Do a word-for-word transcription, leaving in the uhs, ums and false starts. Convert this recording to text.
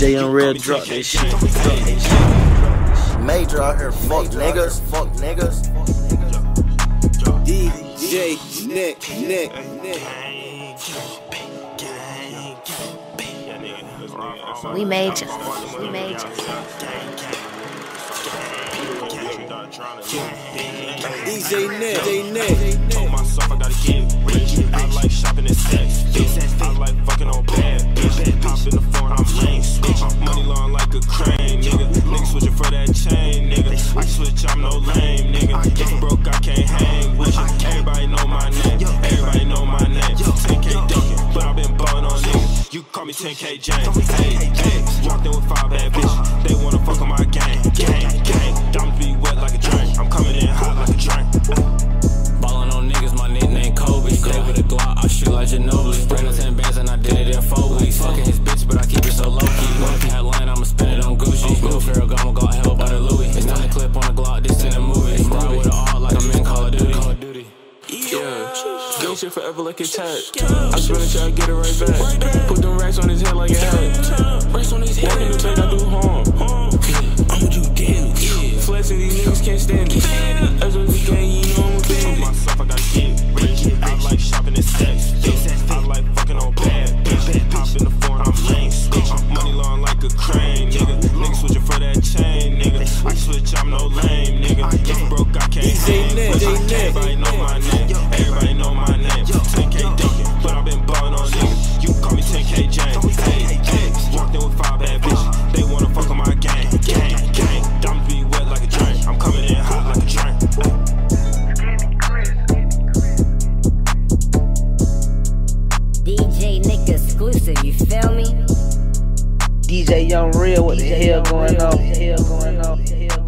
J Unreal drop this shit. Major out here, fuck niggas, fuck niggas. D J Nick, Nick, Nick. We major, we major. D J Nick, D J Nick. Told myself I gotta get rich. I like shopping and sex. I like fucking on bad bitch. Pop in the phone, I'm lame switch. Money long like a crane, nigga. Nigga switching for that chain, nigga. I switch, I'm no lame, nigga. If I'm broke, I can't hang with you. Everybody know my name. Everybody know my name. ten K Dunkin, but I've been ballin' on niggas. You call me ten K James. Hey, hey. Walked in with five bad bitches. They wanna fuck on my gang, gang, gang. Diamonds be wet like a drain. I'm coming in hot like a drain. Ballin' on niggas, my nickname Kobe. Stay with a Glock, I shoot like Ginobili. Ran on ten bands and I did it in four weeks. Fucking his bitch, but I keep it so low key. If you had line, I'ma spend it on Gucci. Little girl got, got held by the Louis. It's not a clip on the Glock, this in a movie. Ride with it all like I'm in Call of Duty. Yeah, gang shit forever like it's hat. I spin it, try to get it right back. Put them racks on his head like a hat. Racks on his head, walking the take, I do harm. I'm what you get. Flexing, these niggas can't stand it. As a gang, you know I'm a bandit. Myself, I gotta get rich. I like shopping and sex. I like fucking on bad bitch. Pop in the phone, I'm lame switch. Money long like a crane, nigga. Nigga switching for that chain, nigga. I switch, I'm no lame, nigga. If I'm broke, I can't hang with you. Everybody know my name. Everybody know my name. ten K Dunkin, but I've been ballin' on niggas. You call me ten K James. Hey, hey. Walked in with five bad bitches. They wanna fuck on my gang, gang, gang. Diamonds be wet like a drain. I'm coming in hot like a train. D J Nick exclusive, you feel me? D J Unreal, what the hell going on? What the hell going on?